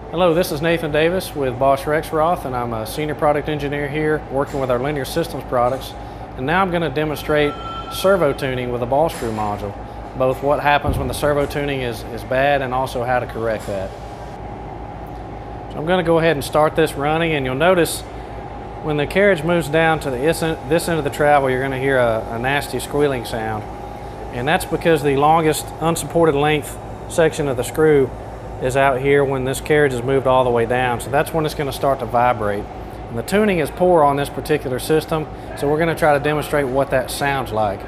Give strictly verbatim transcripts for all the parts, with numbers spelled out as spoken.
Hello, this is Nathan Davis with Bosch Rexroth, and I'm a Senior Product Engineer here working with our linear systems products. And now I'm going to demonstrate servo tuning with a ball screw module, both what happens when the servo tuning is, is bad and also how to correct that. So I'm going to go ahead and start this running, and you'll notice when the carriage moves down to the, this end of the travel, you're going to hear a, a nasty squealing sound. And that's because the longest unsupported length section of the screw is out here when this carriage is moved all the way down. So that's when it's going to start to vibrate. And the tuning is poor on this particular system, so we're going to try to demonstrate what that sounds like.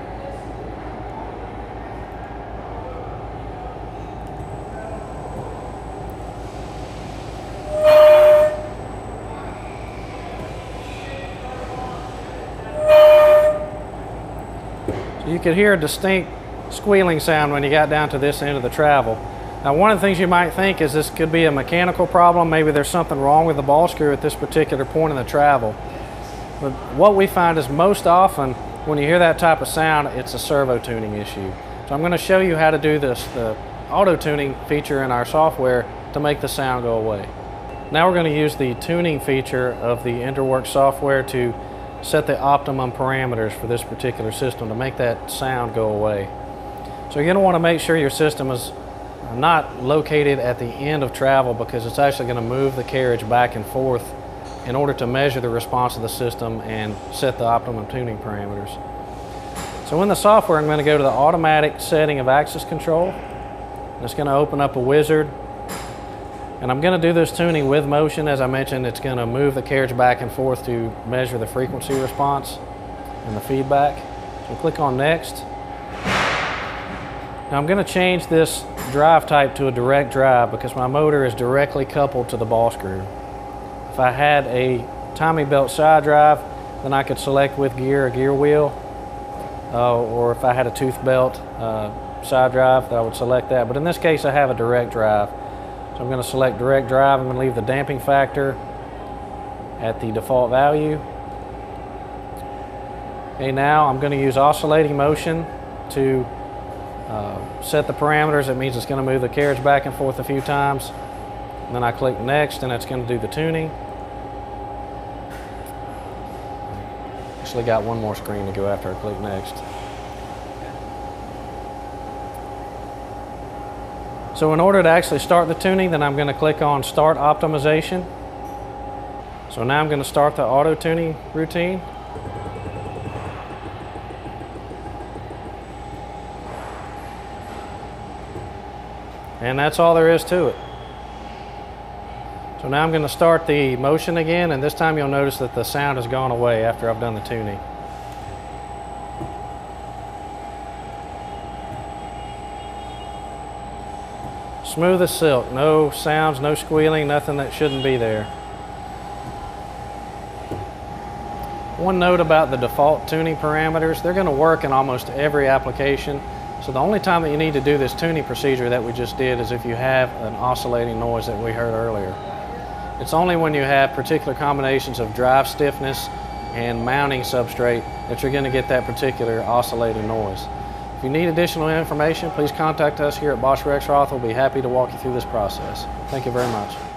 So you could hear a distinct squealing sound when you got down to this end of the travel. Now, one of the things you might think is this could be a mechanical problem. Maybe there's something wrong with the ball screw at this particular point in the travel. But what we find is most often when you hear that type of sound, it's a servo tuning issue. So I'm going to show you how to do this, the auto tuning feature in our software, to make the sound go away. Now we're going to use the tuning feature of the Interwork software to set the optimum parameters for this particular system to make that sound go away. So you're going to want to make sure your system is not located at the end of travel, because it's actually going to move the carriage back and forth in order to measure the response of the system and set the optimum tuning parameters. So in the software, I'm going to go to the automatic setting of axis control. It's going to open up a wizard, and I'm going to do this tuning with motion. As I mentioned, it's going to move the carriage back and forth to measure the frequency response and the feedback. So click on next. Now I'm going to change this drive type to a direct drive because my motor is directly coupled to the ball screw. If I had a timing belt side drive, then I could select with gear a gear wheel, uh, or if I had a tooth belt uh, side drive, then I would select that. But in this case, I have a direct drive. So I'm going to select direct drive. I'm going to leave the damping factor at the default value. Okay, now I'm going to use oscillating motion to Uh, set the parameters. It means it's going to move the carriage back and forth a few times. And then I click next, and it's going to do the tuning. Actually got one more screen to go after I click next. So in order to actually start the tuning, then I'm going to click on Start Optimization. So now I'm going to start the auto tuning routine. And that's all there is to it. So now I'm going to start the motion again, and this time you'll notice that the sound has gone away after I've done the tuning. Smooth as silk, no sounds, no squealing, nothing that shouldn't be there. One note about the default tuning parameters: they're going to work in almost every application. So the only time that you need to do this tuning procedure that we just did is if you have an oscillating noise that we heard earlier. It's only when you have particular combinations of drive stiffness and mounting substrate that you're going to get that particular oscillating noise. If you need additional information, please contact us here at Bosch Rexroth. We'll be happy to walk you through this process. Thank you very much.